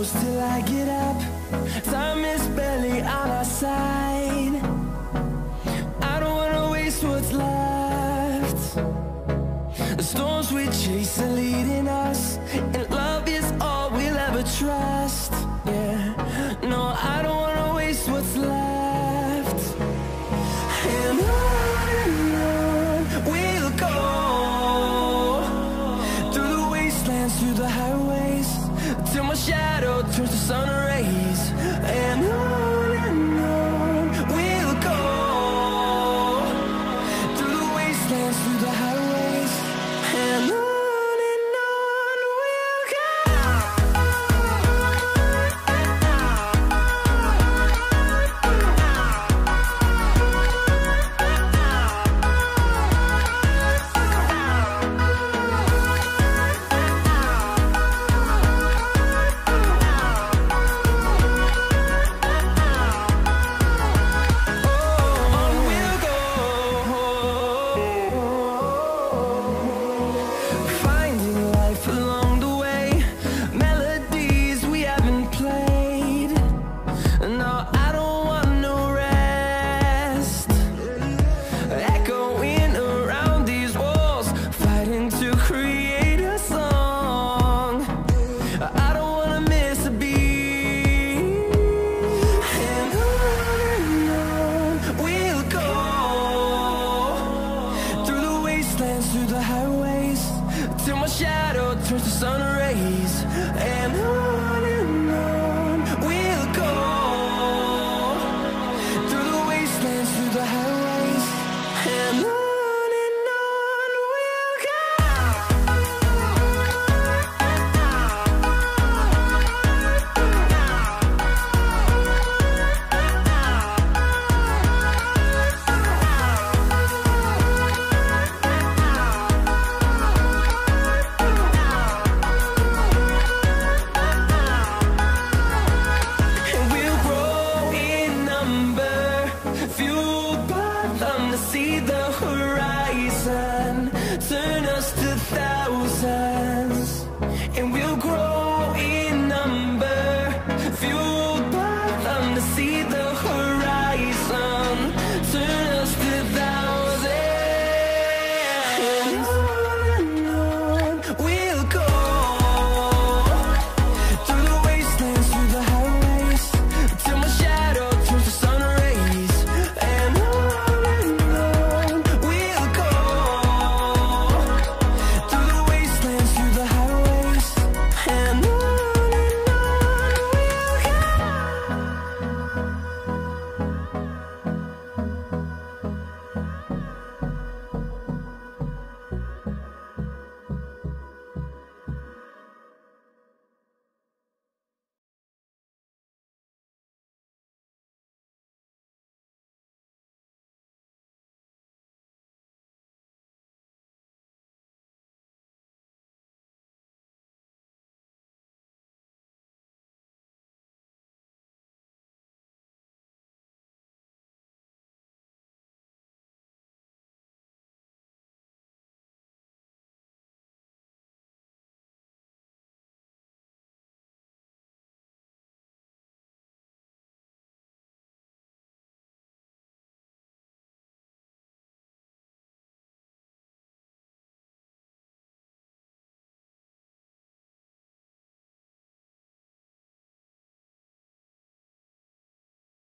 close till I get up. Time is barely on our side. I don't wanna waste what's left. The storms we chase are leading us, and love is all we'll ever trust. Yeah, no, I don't wanna waste what's left. And on we'll go, through the wastelands, through the highways, till my shadow turns to sun rays. And on we'll go, through the wastelands, through the highways, and on we'll go. No,